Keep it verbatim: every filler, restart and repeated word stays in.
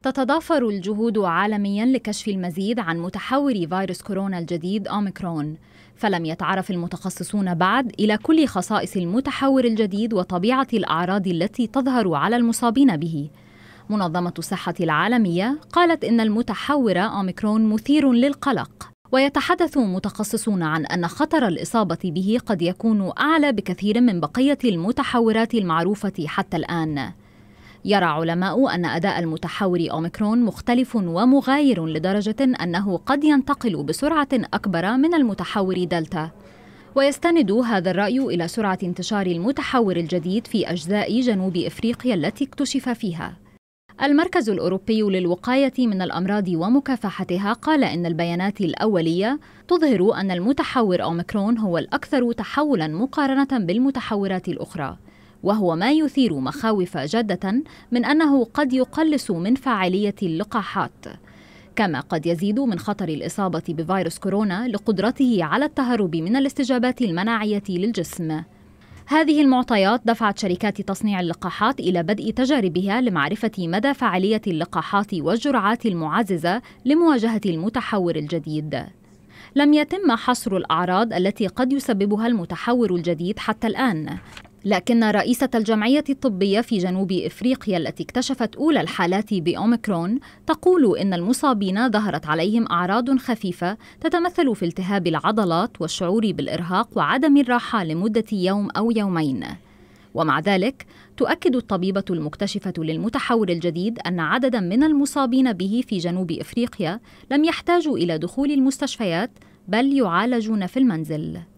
تتضافر الجهود عالمياً لكشف المزيد عن متحور فيروس كورونا الجديد أوميكرون، فلم يتعرف المتخصصون بعد إلى كل خصائص المتحور الجديد وطبيعة الأعراض التي تظهر على المصابين به. منظمة الصحة العالمية قالت إن المتحور أوميكرون مثير للقلق، ويتحدث متخصصون عن أن خطر الإصابة به قد يكون أعلى بكثير من بقية المتحورات المعروفة حتى الآن. يرى علماء أن أداء المتحور أوميكرون مختلف ومغاير لدرجة أنه قد ينتقل بسرعة أكبر من المتحور دلتا، ويستند هذا الرأي إلى سرعة انتشار المتحور الجديد في أجزاء جنوب إفريقيا التي اكتشف فيها. المركز الأوروبي للوقاية من الأمراض ومكافحتها قال إن البيانات الأولية تظهر أن المتحور أوميكرون هو الأكثر تحولاً مقارنة بالمتحورات الأخرى، وهو ما يثير مخاوف جادة من أنه قد يقلص من فعالية اللقاحات، كما قد يزيد من خطر الإصابة بفيروس كورونا لقدرته على التهرب من الاستجابات المناعية للجسم. هذه المعطيات دفعت شركات تصنيع اللقاحات إلى بدء تجاربها لمعرفة مدى فعالية اللقاحات والجرعات المعززة لمواجهة المتحور الجديد. لم يتم حصر الأعراض التي قد يسببها المتحور الجديد حتى الآن، لكن رئيسة الجمعية الطبية في جنوب إفريقيا التي اكتشفت أولى الحالات بأوميكرون تقول إن المصابين ظهرت عليهم أعراض خفيفة تتمثل في التهاب العضلات والشعور بالإرهاق وعدم الراحة لمدة يوم أو يومين. ومع ذلك تؤكد الطبيبة المكتشفة للمتحور الجديد أن عدداً من المصابين به في جنوب إفريقيا لم يحتاجوا إلى دخول المستشفيات، بل يعالجون في المنزل.